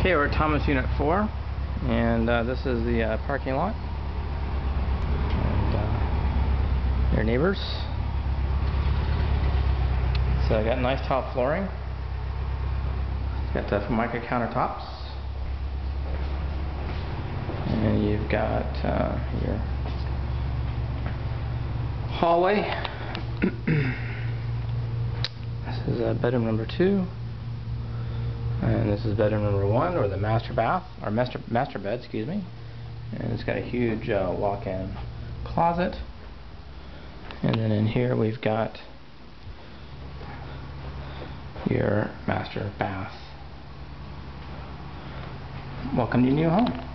Okay, we're at Thomas Unit 4, and this is the parking lot, and their neighbors. So I got nice top flooring. Got the Formica countertops, and you've got your hallway. This is bedroom number 2. And this is bedroom number 1, or the master bath, or master bed, excuse me. And it's got a huge walk-in closet. And then in here we've got your master bath. Welcome to your new home.